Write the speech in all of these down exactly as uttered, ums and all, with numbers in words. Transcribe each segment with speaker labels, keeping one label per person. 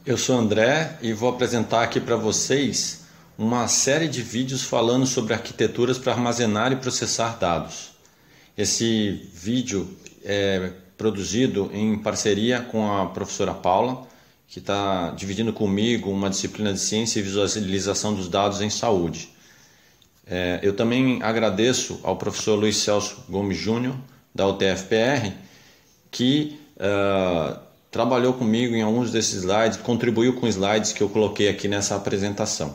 Speaker 1: Eu sou André e vou apresentar aqui para vocês uma série de vídeos falando sobre arquiteturas para armazenar e processar dados. Esse vídeo é produzido em parceria com a professora Paula, que está dividindo comigo uma disciplina de ciência e visualização dos dados em saúde. É, eu também agradeço ao professor Luiz Celso Gomes Júnior, da U T F P R, que uh, trabalhou comigo em alguns desses slides, contribuiu com slides que eu coloquei aqui nessa apresentação.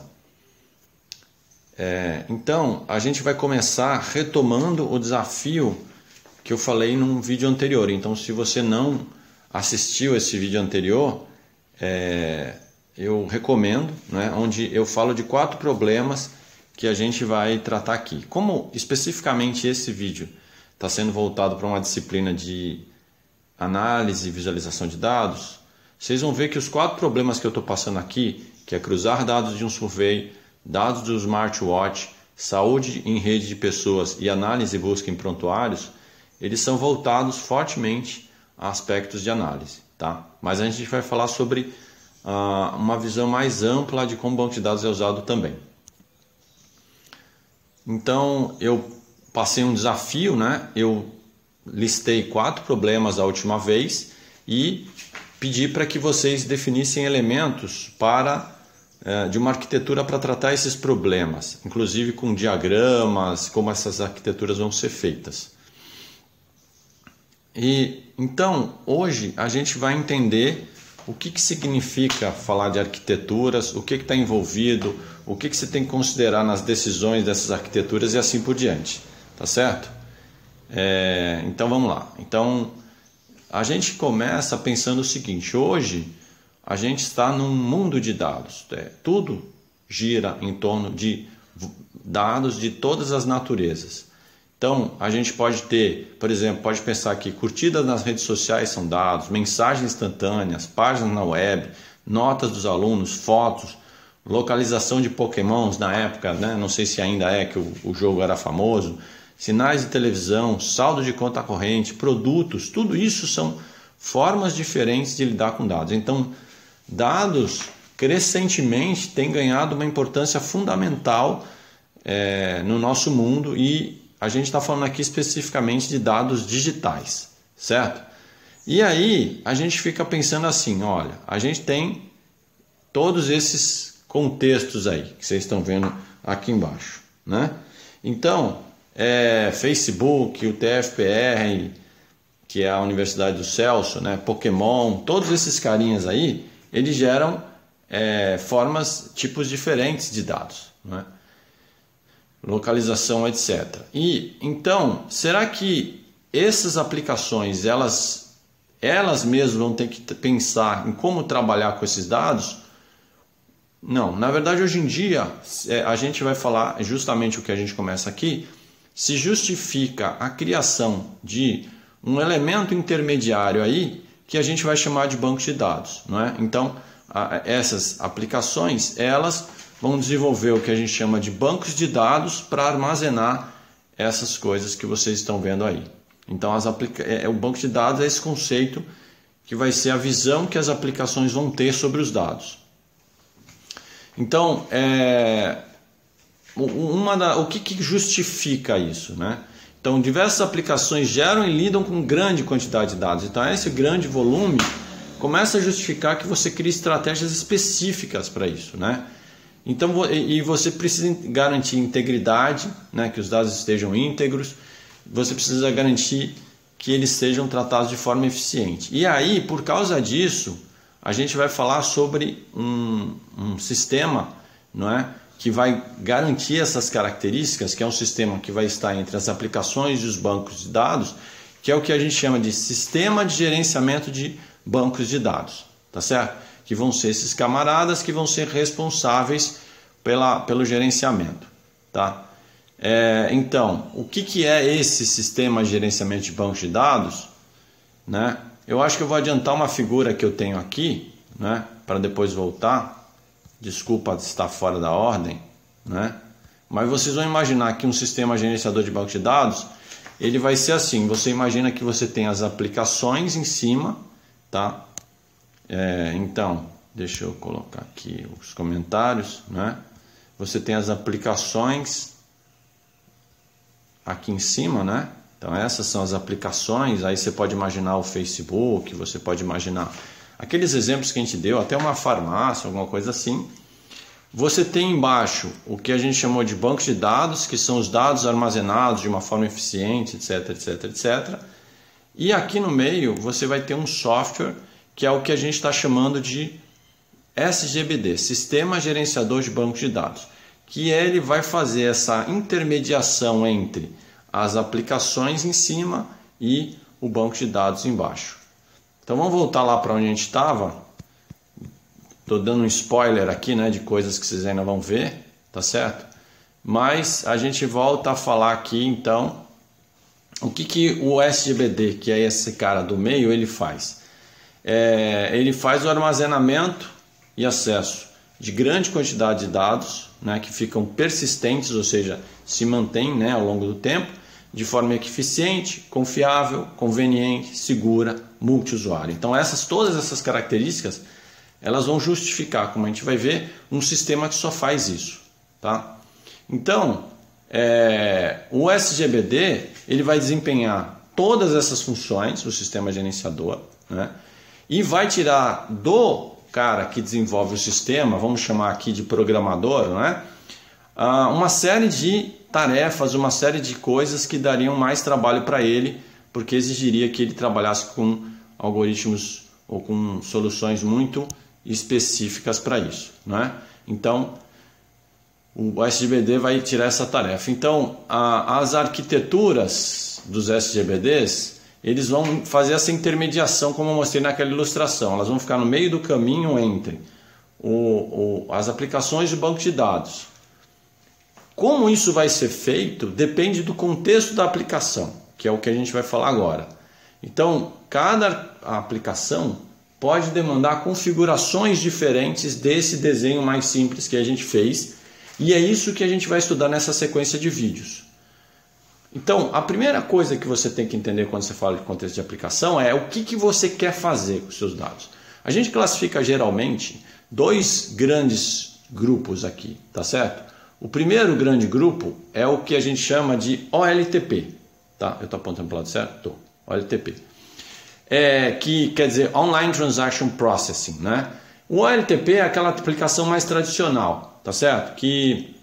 Speaker 1: É, então, a gente vai começar retomando o desafio que eu falei num vídeo anterior. Então, se você não assistiu esse vídeo anterior, é, eu recomendo, né, onde eu falo de quatro problemas que a gente vai tratar aqui. Como especificamente esse vídeo está sendo voltado para uma disciplina de análise e visualização de dados, vocês vão ver que os quatro problemas que eu estou passando aqui, que é cruzar dados de um survey, dados do smartwatch, saúde em rede de pessoas e análise e busca em prontuários, eles são voltados fortemente a aspectos de análise, tá? Mas a gente vai falar sobre uh, uma visão mais ampla de como o banco de dados é usado também. Então, eu passei um desafio, né? Eu listei quatro problemas da última vez e pedi para que vocês definissem elementos para, eh, de uma arquitetura para tratar esses problemas, inclusive com diagramas, como essas arquiteturas vão ser feitas. E então, hoje a gente vai entender o que, que significa falar de arquiteturas, o que está envolvido, o que, que você tem que considerar nas decisões dessas arquiteturas e assim por diante, tá certo? É, então vamos lá. Então a gente começa pensando o seguinte: hoje a gente está num mundo de dados, é, tudo gira em torno de dados de todas as naturezas. Então a gente pode ter, por exemplo, pode pensar que curtidas nas redes sociais são dados, mensagens instantâneas, páginas na web, notas dos alunos, fotos, localização de pokémons na época, né? Não sei se ainda é, que o, o jogo era famoso, sinais de televisão, saldo de conta corrente, produtos, tudo isso são formas diferentes de lidar com dados. Então, dados crescentemente têm ganhado uma importância fundamental é, no nosso mundo, e a gente está falando aqui especificamente de dados digitais, certo? E aí a gente fica pensando assim, olha, a gente tem todos esses contextos aí que vocês estão vendo aqui embaixo, né? Então, é, Facebook, U T F P R, que é a Universidade do Celso, né, Pokémon, todos esses carinhas aí, eles geram é, formas, tipos diferentes de dados, né? Localização, etcétera. E então, será que essas aplicações, elas, elas mesmas vão ter que pensar em como trabalhar com esses dados? Não, na verdade hoje em dia a gente vai falar justamente o que a gente começa aqui. Se justifica a criação de um elemento intermediário aí que a gente vai chamar de banco de dados, não é? Então, a, essas aplicações, elas vão desenvolver o que a gente chama de bancos de dados para armazenar essas coisas que vocês estão vendo aí. Então, as aplica é, o banco de dados é esse conceito que vai ser a visão que as aplicações vão ter sobre os dados. Então, é... Uma da, o que, que justifica isso, né? Então, diversas aplicações geram e lidam com grande quantidade de dados. Então, esse grande volume começa a justificar que você crie estratégias específicas para isso, né? Então, e você precisa garantir integridade, né? Que os dados estejam íntegros. Você precisa garantir que eles sejam tratados de forma eficiente. E aí, por causa disso, a gente vai falar sobre um, um sistema, não é? Que vai garantir essas características, que é um sistema que vai estar entre as aplicações e os bancos de dados, que é o que a gente chama de sistema de gerenciamento de bancos de dados, tá certo? Que vão ser esses camaradas que vão ser responsáveis pela, pelo gerenciamento, tá? É, então, o que, que é esse sistema de gerenciamento de bancos de dados, né? Eu acho que eu vou adiantar uma figura que eu tenho aqui, né? Para depois voltar. Desculpa estar fora da ordem, né? Mas vocês vão imaginar que um sistema gerenciador de banco de dados, ele vai ser assim. Você imagina que você tem as aplicações em cima, tá? É, então, deixa eu colocar aqui os comentários, né? Você tem as aplicações aqui em cima, né? Então essas são as aplicações, aí você pode imaginar o Facebook, você pode imaginar aqueles exemplos que a gente deu, até uma farmácia, alguma coisa assim. Você tem embaixo o que a gente chamou de banco de dados, que são os dados armazenados de uma forma eficiente, etc, etc, etcétera. E aqui no meio você vai ter um software que é o que a gente está chamando de S G B D, Sistema Gerenciador de Banco de Dados, que ele vai fazer essa intermediação entre as aplicações em cima e o banco de dados embaixo. Então vamos voltar lá para onde a gente estava. Estou dando um spoiler aqui, né, de coisas que vocês ainda vão ver, tá certo? Mas a gente volta a falar aqui então o que, que o S G B D, que é esse cara do meio, ele faz. É, ele faz o armazenamento e acesso de grande quantidade de dados, né, que ficam persistentes, ou seja, se mantêm, né, ao longo do tempo, de forma eficiente, confiável, conveniente, segura, multiusuário. Então essas, todas essas características, elas vão justificar, como a gente vai ver, um sistema que só faz isso. Tá? Então, é, o S G B D ele vai desempenhar todas essas funções, o sistema gerenciador, né, e vai tirar do cara que desenvolve o sistema, vamos chamar aqui de programador, né, uma série de tarefas, uma série de coisas que dariam mais trabalho para ele, porque exigiria que ele trabalhasse com algoritmos ou com soluções muito específicas para isso, né? Então o S G B D vai tirar essa tarefa. Então a, as arquiteturas dos S G B Ds, eles vão fazer essa intermediação, como eu mostrei naquela ilustração. Elas vão ficar no meio do caminho entre o, o, as aplicações de banco de dados. Como isso vai ser feito depende do contexto da aplicação, que é o que a gente vai falar agora. Então cada aplicação pode demandar configurações diferentes desse desenho mais simples que a gente fez, e é isso que a gente vai estudar nessa sequência de vídeos. Então, a primeira coisa que você tem que entender quando você fala de contexto de aplicação é o que, que você quer fazer com os seus dados. A gente classifica geralmente dois grandes grupos aqui, tá certo? O primeiro grande grupo é o que a gente chama de O L T P, tá? Eu estou apontando para o lado certo? Estou. O L T P. É, que quer dizer Online Transaction Processing, né? O O L T P é aquela aplicação mais tradicional, tá certo? Que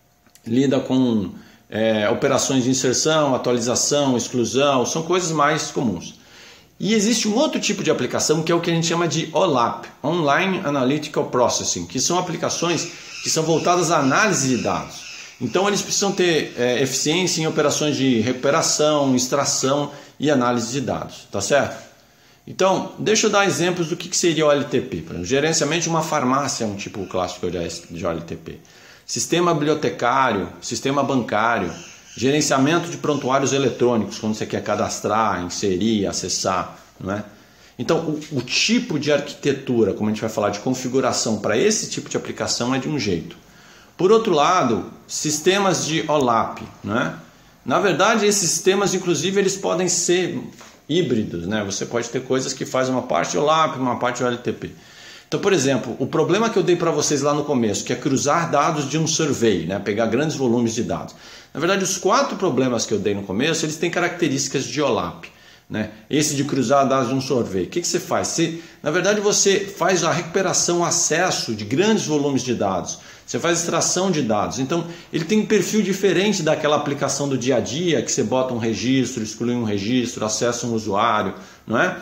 Speaker 1: lida com é, operações de inserção, atualização, exclusão, são coisas mais comuns. E existe um outro tipo de aplicação que é o que a gente chama de O L A P, Online Analytical Processing, que são aplicações que são voltadas à análise de dados. Então eles precisam ter é, eficiência em operações de recuperação, extração e análise de dados, tá certo? Então, deixa eu dar exemplos do que seria o O L T P. Gerenciamento de uma farmácia é um tipo clássico de O L T P. Sistema bibliotecário, sistema bancário, gerenciamento de prontuários eletrônicos, quando você quer cadastrar, inserir, acessar, não é? Então, o, o tipo de arquitetura, como a gente vai falar de configuração para esse tipo de aplicação é de um jeito. Por outro lado, sistemas de O L A P, né? Na verdade, esses sistemas, inclusive, eles podem ser híbridos, né? Você pode ter coisas que fazem uma parte de O L A P, uma parte de O L T P. Então, por exemplo, o problema que eu dei para vocês lá no começo, que é cruzar dados de um survey, né? Pegar grandes volumes de dados. Na verdade, os quatro problemas que eu dei no começo, eles têm características de O L A P. Né? Esse de cruzar dados de um survey. O que, que você faz? Você, na verdade, você faz a recuperação, acesso de grandes volumes de dados. Você faz extração de dados. Então, ele tem um perfil diferente daquela aplicação do dia a dia, que você bota um registro, exclui um registro, acessa um usuário, não é?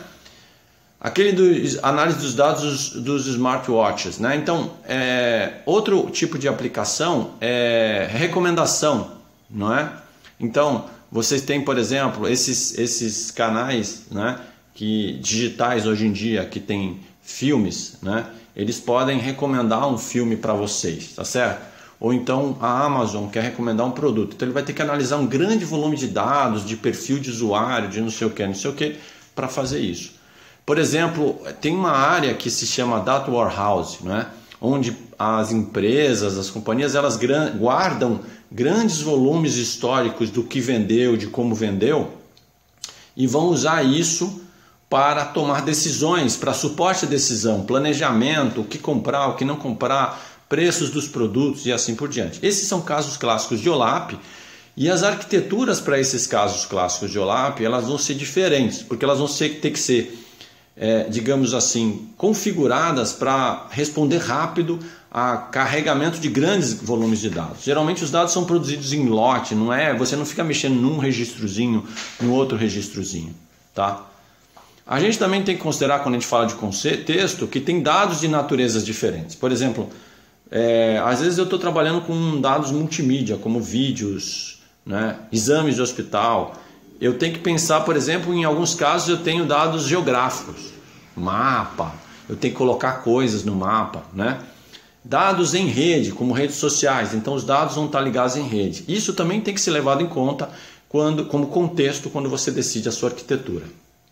Speaker 1: Aquele do análise dos dados dos, dos smartwatches, né? Então, é, outro tipo de aplicação é recomendação, não é? Então, vocês têm, por exemplo, esses, esses canais, né, que, digitais hoje em dia que tem filmes, né? Eles podem recomendar um filme para vocês, tá certo? Ou então a Amazon quer recomendar um produto. Então ele vai ter que analisar um grande volume de dados, de perfil de usuário, de não sei o que, não sei o que, para fazer isso. Por exemplo, tem uma área que se chama Data Warehouse, né? Onde as empresas, as companhias, elas guardam grandes volumes históricos do que vendeu, de como vendeu, e vão usar isso para tomar decisões, para suporte à decisão, planejamento, o que comprar, o que não comprar, preços dos produtos e assim por diante. Esses são casos clássicos de O L A P, e as arquiteturas para esses casos clássicos de O L A P, elas vão ser diferentes, porque elas vão ser, ter que ser, é, digamos assim, configuradas para responder rápido a carregamento de grandes volumes de dados. Geralmente os dados são produzidos em lote, não é? Você não fica mexendo num registrozinho, no outro registrozinho, tá? A gente também tem que considerar, quando a gente fala de contexto, que tem dados de naturezas diferentes. Por exemplo, é, às vezes eu estou trabalhando com dados multimídia, como vídeos, né, exames de hospital. Eu tenho que pensar, por exemplo, em alguns casos eu tenho dados geográficos, mapa, eu tenho que colocar coisas no mapa, né? Dados em rede, como redes sociais, então os dados vão estar ligados em rede. Isso também tem que ser levado em conta quando, como contexto quando você decide a sua arquitetura.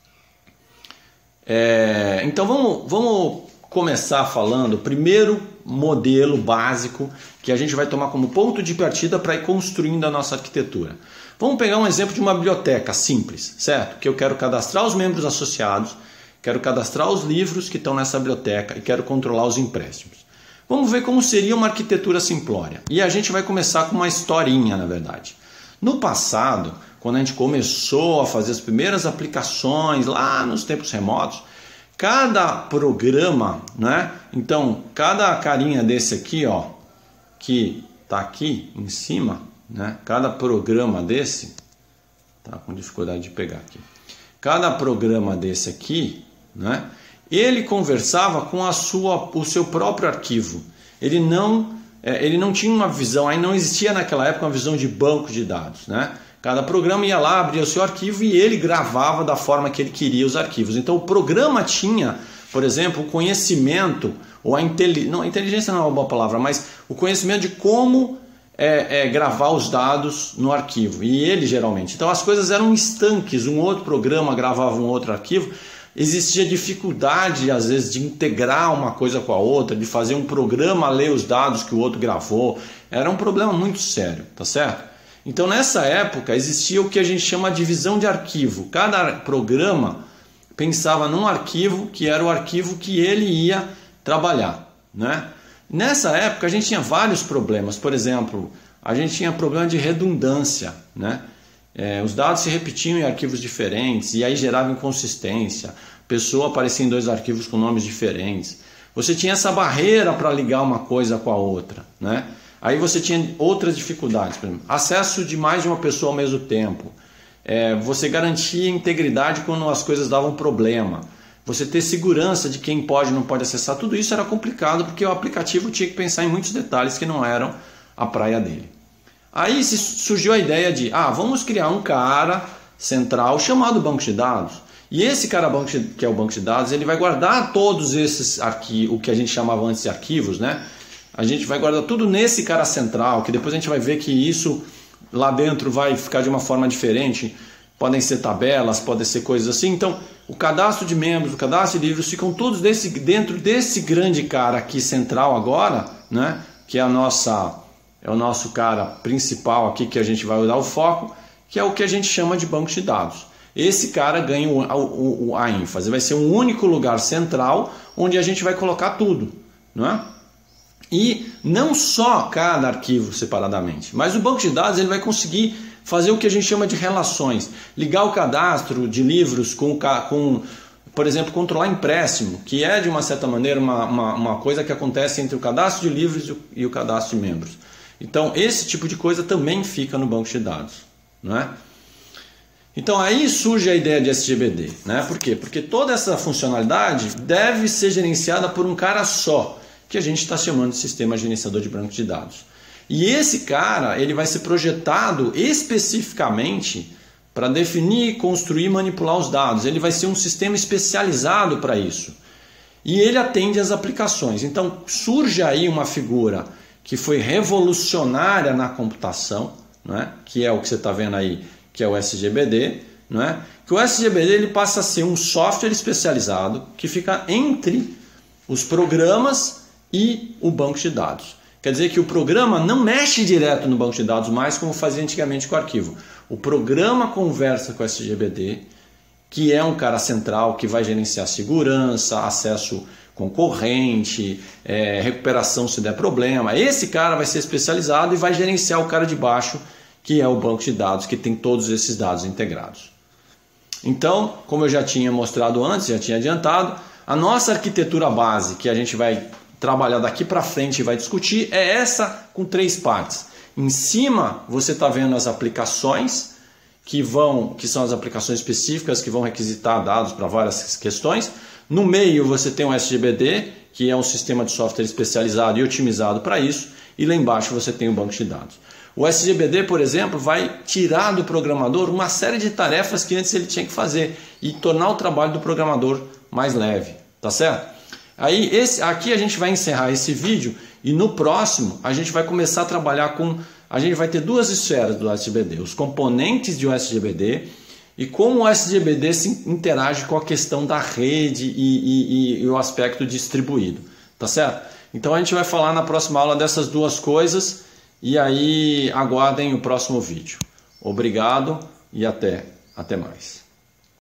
Speaker 1: É, então vamos, vamos começar falando o primeiro modelo básico que a gente vai tomar como ponto de partida para ir construindo a nossa arquitetura. Vamos pegar um exemplo de uma biblioteca simples, certo? Que eu quero cadastrar os membros associados, quero cadastrar os livros que estão nessa biblioteca e quero controlar os empréstimos. Vamos ver como seria uma arquitetura simplória. E a gente vai começar com uma historinha, na verdade. No passado, quando a gente começou a fazer as primeiras aplicações lá nos tempos remotos, cada programa, né? Então, cada carinha desse aqui, ó, que tá aqui em cima, né? Cada programa desse, tá com dificuldade de pegar aqui. Cada programa desse aqui, né? Ele conversava com a sua, o seu próprio arquivo. Ele não, é, ele não tinha uma visão, aí não existia naquela época uma visão de banco de dados, né? Cada programa ia lá, abria o seu arquivo e ele gravava da forma que ele queria os arquivos. Então o programa tinha, por exemplo, o conhecimento, ou a inteligência, não, a inteligência não é uma boa palavra, mas o conhecimento de como é, é, gravar os dados no arquivo. E ele geralmente. Então as coisas eram estanques, um outro programa gravava um outro arquivo. Existia dificuldade, às vezes, de integrar uma coisa com a outra, de fazer um programa ler os dados que o outro gravou. Era um problema muito sério, tá certo? Então, nessa época, existia o que a gente chama de divisão de arquivo. Cada programa pensava num arquivo que era o arquivo que ele ia trabalhar, né? Nessa época, a gente tinha vários problemas. Por exemplo, a gente tinha problema de redundância, né? É, os dados se repetiam em arquivos diferentes e aí gerava inconsistência. A pessoa aparecia em dois arquivos com nomes diferentes. Você tinha essa barreira para ligar uma coisa com a outra, né? Aí você tinha outras dificuldades, por exemplo, acesso de mais de uma pessoa ao mesmo tempo. É, você garantia integridade quando as coisas davam problema. Você ter segurança de quem pode e não pode acessar. Tudo isso era complicado porque o aplicativo tinha que pensar em muitos detalhes que não eram a praia dele. Aí surgiu a ideia de, ah, vamos criar um cara central chamado banco de dados. E esse cara que é o banco de dados, ele vai guardar todos esses arquivos, o que a gente chamava antes de arquivos, né? A gente vai guardar tudo nesse cara central, que depois a gente vai ver que isso lá dentro vai ficar de uma forma diferente. Podem ser tabelas, podem ser coisas assim. Então, o cadastro de membros, o cadastro de livros ficam todos desse, dentro desse grande cara aqui central agora, né? Que é a nossa... é o nosso cara principal aqui que a gente vai dar o foco, que é o que a gente chama de banco de dados. Esse cara ganha o, o, a ênfase, vai ser um único lugar central onde a gente vai colocar tudo, não é? E não só cada arquivo separadamente, mas o banco de dados ele vai conseguir fazer o que a gente chama de relações, ligar o cadastro de livros com, com por exemplo, controlar empréstimo, que é de uma certa maneira uma, uma, uma coisa que acontece entre o cadastro de livros e o, e o cadastro de membros. Então, esse tipo de coisa também fica no banco de dados, não é? Então, aí surge a ideia de S G B D, né? Por quê? Porque toda essa funcionalidade deve ser gerenciada por um cara só, que a gente está chamando de sistema gerenciador de banco de dados. E esse cara, ele vai ser projetado especificamente para definir, construir e manipular os dados. Ele vai ser um sistema especializado para isso. E ele atende às aplicações. Então, surge aí uma figura que foi revolucionária na computação, não é? Que é o que você está vendo aí, que é o S G B D, não é? Que o S G B D ele passa a ser um software especializado que fica entre os programas e o banco de dados. Quer dizer que o programa não mexe direto no banco de dados mais como fazia antigamente com o arquivo. O programa conversa com o S G B D, que é um cara central que vai gerenciar segurança, acesso concorrente, é, recuperação se der problema. Esse cara vai ser especializado e vai gerenciar o cara de baixo, que é o banco de dados, que tem todos esses dados integrados. Então, como eu já tinha mostrado antes, já tinha adiantado, a nossa arquitetura base, que a gente vai trabalhar daqui para frente e vai discutir, é essa com três partes. Em cima você está vendo as aplicações, que vão, que são as aplicações específicas que vão requisitar dados para várias questões. No meio você tem o S G B D, que é um sistema de software especializado e otimizado para isso. E lá embaixo você tem o banco de dados. O S G B D, por exemplo, vai tirar do programador uma série de tarefas que antes ele tinha que fazer e tornar o trabalho do programador mais leve, tá certo? Aí esse, aqui a gente vai encerrar esse vídeo e no próximo a gente vai começar a trabalhar com... A gente vai ter duas esferas do S G B D, os componentes de S G B D e como o S G B D se interage com a questão da rede e, e, e o aspecto distribuído, tá certo? Então a gente vai falar na próxima aula dessas duas coisas e aí aguardem o próximo vídeo. Obrigado e até, até mais.